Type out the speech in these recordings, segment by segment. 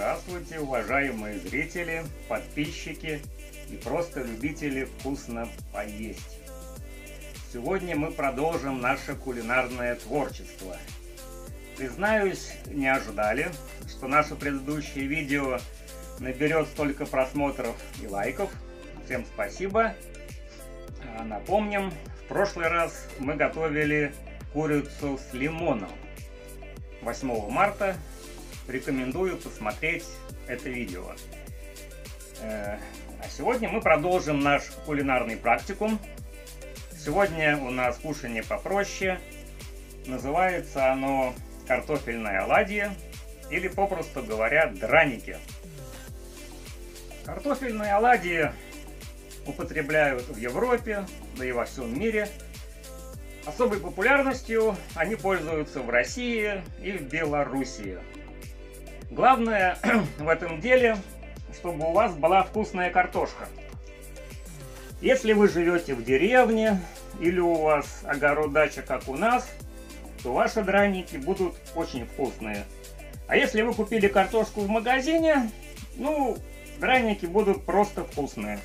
Здравствуйте, уважаемые зрители, подписчики и просто любители вкусно поесть. Сегодня мы продолжим наше кулинарное творчество. Признаюсь, не ожидали, что наше предыдущее видео наберет столько просмотров и лайков. Всем спасибо. Напомним, в прошлый раз мы готовили курицу с лимоном. 8 марта рекомендую посмотреть это видео. А сегодня мы продолжим наш кулинарный практикум. Сегодня у нас кушанье попроще. Называется оно картофельное оладье или, попросту говоря, драники. Картофельные оладьи употребляют в Европе, да и во всем мире. Особой популярностью они пользуются в России и в Белоруссии. Главное в этом деле, чтобы у вас была вкусная картошка. Если вы живете в деревне или у вас огород-дача, как у нас, то ваши драники будут очень вкусные. А если вы купили картошку в магазине, драники будут просто вкусные.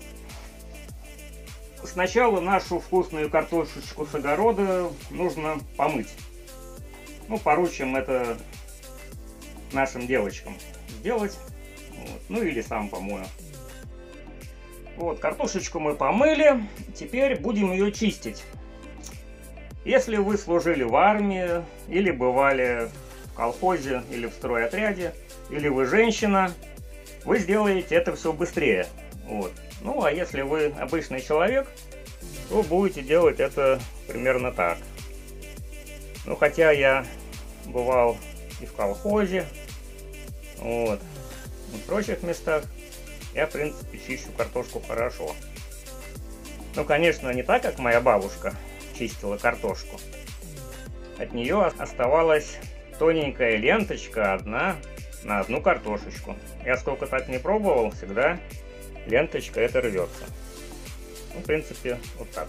Сначала нашу вкусную картошечку с огорода нужно помыть. Поручим это нашим девочкам сделать. Или сам помою. Картошечку мы помыли. Теперь будем ее чистить. Если вы служили в армии, или бывали в колхозе, или в стройотряде, или вы женщина, вы сделаете это все быстрее. А если вы обычный человек, то будете делать это примерно так. Хотя я бывал и в колхозе, и в прочих местах, я, в принципе, чищу картошку хорошо. Конечно, не так, как моя бабушка чистила картошку. От нее оставалась тоненькая ленточка одна на одну картошечку. Я сколько так не пробовал, всегда ленточка эта рвется. В принципе, вот так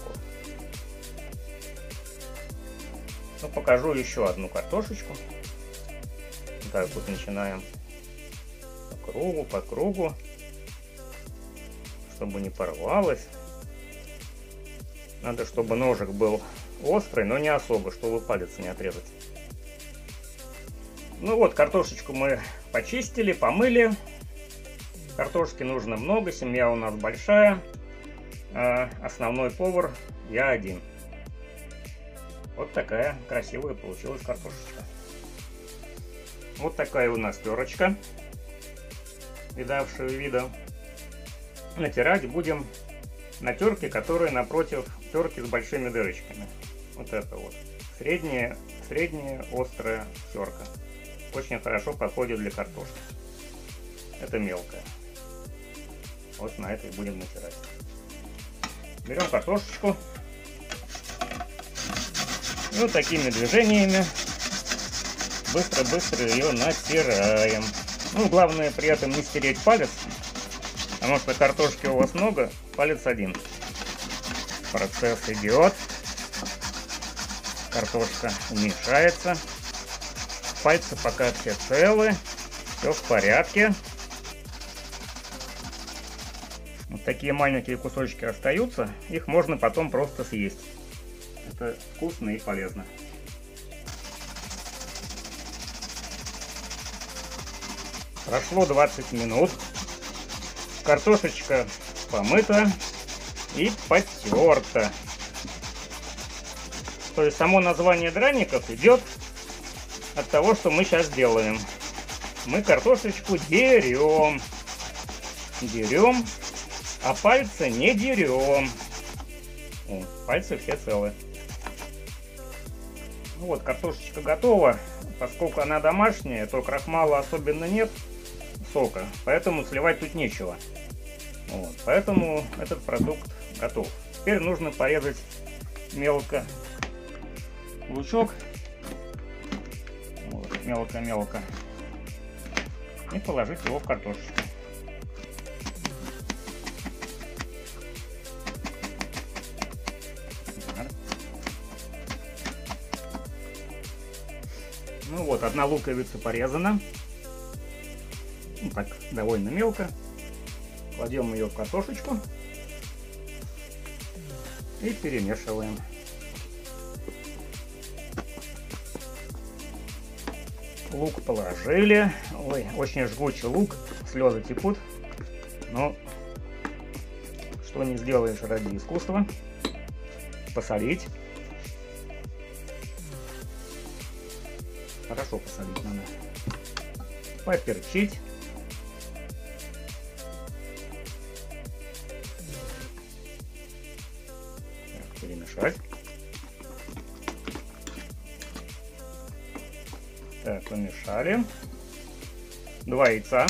вот. Покажу еще одну картошечку. Так вот начинаем по кругу, чтобы не порвалось. Надо, чтобы ножик был острый, но не особо, чтобы палец не отрезать. Картошечку мы почистили, помыли. Картошки нужно много, семья у нас большая. Основной повар я один. Вот такая красивая получилась картошечка. Вот такая у нас терочка, видавшего вида. Натирать будем на терке, которая напротив терки с большими дырочками. Вот это вот. Средняя острая терка. Очень хорошо подходит для картошки. Это мелкая. Вот на этой будем натирать. Берем картошечку. И такими движениями быстро ее натираем. Главное при этом не стереть палец, потому что картошки у вас много, палец один. Процесс идет. Картошка уменьшается. Пальцы пока все целы. Все в порядке. Такие маленькие кусочки остаются. Их можно потом просто съесть. Это вкусно и полезно. Прошло 20 минут. Картошечка помыта и потерта. То есть само название драников идет от того, что мы сейчас делаем. Мы картошечку дерем. А пальцы не дерем. Пальцы все целы. Картошечка готова. Поскольку она домашняя, то крахмала особенно нет, сока. Поэтому сливать тут нечего. Поэтому этот продукт готов. Теперь нужно порезать мелко лучок. Мелко-мелко. И положить его в картошечку. Одна луковица порезана. Ну, так, довольно мелко. Кладем ее в картошечку и перемешиваем. Лук положили. Ой, очень жгучий лук, слезы текут. Но что не сделаешь ради искусства. Посолить. Хорошо посолить надо. Поперчить. Так, перемешать. Так, помешали. 2 яйца.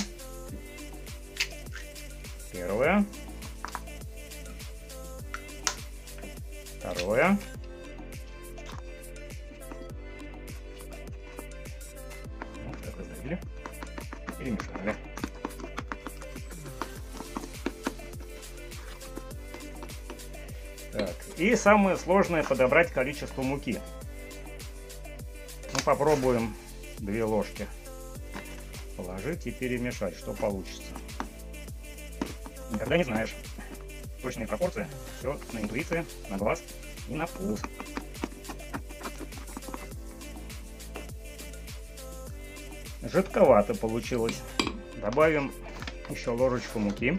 Первое. Второе. Вот так раздавили. Перемешали. Так, и самое сложное — подобрать количество муки. Ну, попробуем 2 ложки положить и перемешать, что получится. Никогда не знаешь. Точные пропорции. Все на интуиции, на глаз и на вкус. Жидковато получилось. Добавим еще ложечку муки.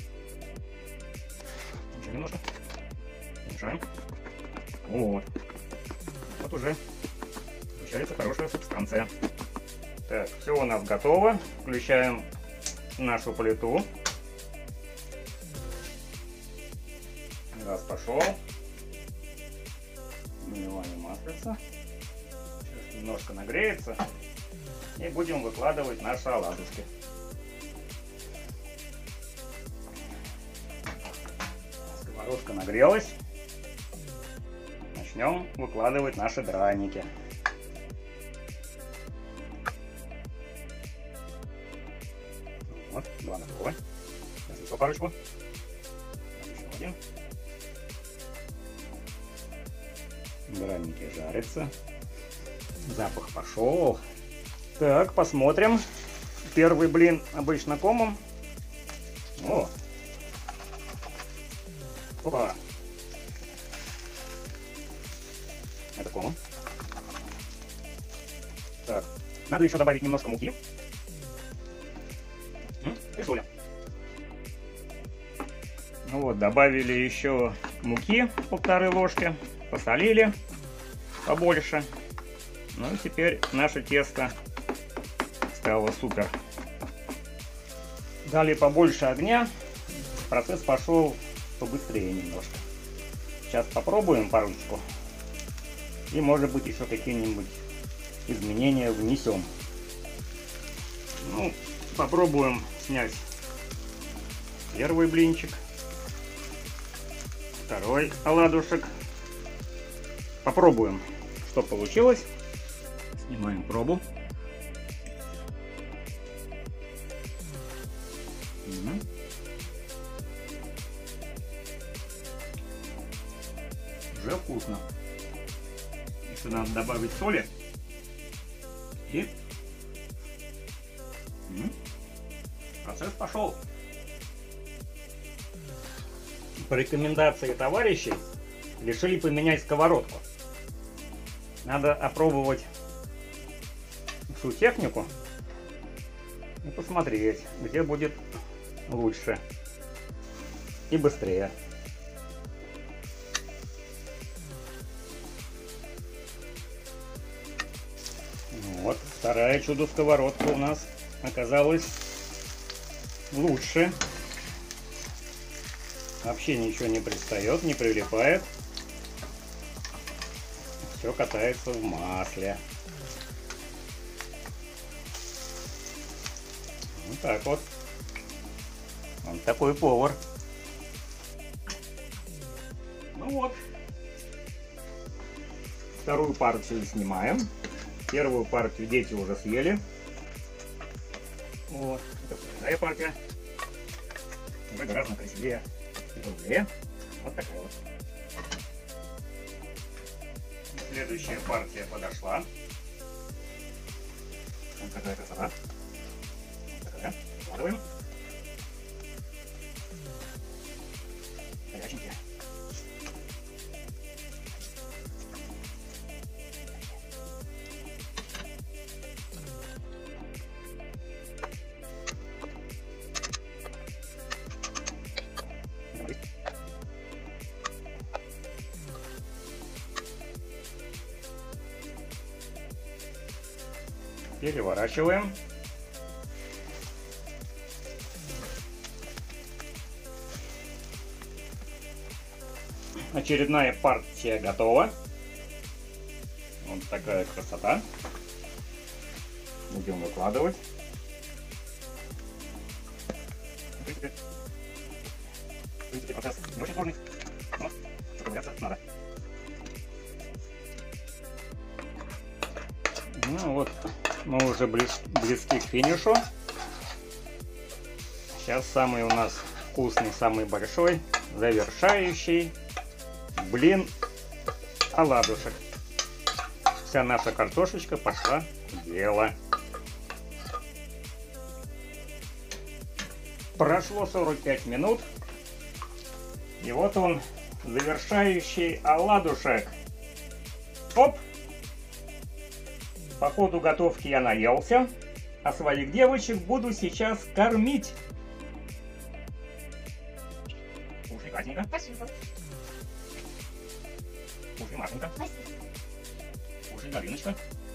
Еще немножко. Мешаем. Вот. Вот уже получается хорошая субстанция. Так, все у нас готово. Включаем нашу плиту. Раз пошел. Наливаем маслица. Сейчас немножко нагреется. И будем выкладывать наши оладушки. Сковородка нагрелась. Начнем выкладывать наши драники. Вот, 2 готовы. Сейчас еще парочку. Еще один. Драники жарятся. Запах пошел. Так, посмотрим. Первый блин обычно комом. О! Опа! Это комом. Так, надо еще добавить немножко муки. И соли. Ну вот, добавили еще муки 1,5 ложки. Посолили побольше. Ну и теперь наше тесто стало супер. Дали побольше огня. Процесс пошел побыстрее немножко. Сейчас попробуем парочку. И может быть еще какие-нибудь изменения внесем. Ну, попробуем снять первый блинчик. Второй оладушек. Попробуем, что получилось. Снимаем пробу. Уже вкусно. Еще надо добавить соли. И процесс пошел. По рекомендации товарищей решили поменять сковородку. Надо опробовать всю технику и посмотреть, где будет лучше и быстрее. Вот, вторая чудо-сковородка у нас оказалась лучше. Вообще ничего не пристает, не прилипает. Все катается в масле. Вот так вот. Он такой повар. Ну вот. Вторую партию снимаем. Первую партию дети уже съели. Вот. Это вторая партия. Уже гораздо красивее. Вот такая вот. Следующая партия подошла. Вот такая красота. Вот такая. Выкладываем. Горяченькие. Переворачиваем. Очередная партия готова. Вот такая красота. Будем выкладывать. В принципе, процесс не очень сложный, но сопротивляться надо. Ну вот, мы уже близки к финишу. Сейчас самый у нас вкусный, самый большой, завершающий блин оладушек. Вся наша картошечка пошла в дело. Прошло 45 минут. И вот он, завершающий оладушек. Оп! По ходу готовки я наелся, а своих девочек буду сейчас кормить. Кушай, Катенька. Спасибо. Кушай, Машенька. Спасибо. Кушай, Галиночка.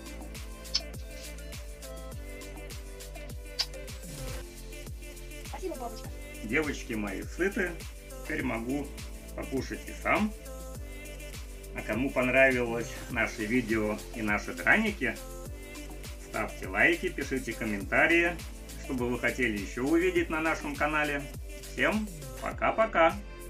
Спасибо, бабочка. Девочки мои сыты, теперь могу покушать и сам. А кому понравилось наше видео и наши драники, ставьте лайки, пишите комментарии, что бы вы хотели еще увидеть на нашем канале. Всем пока-пока!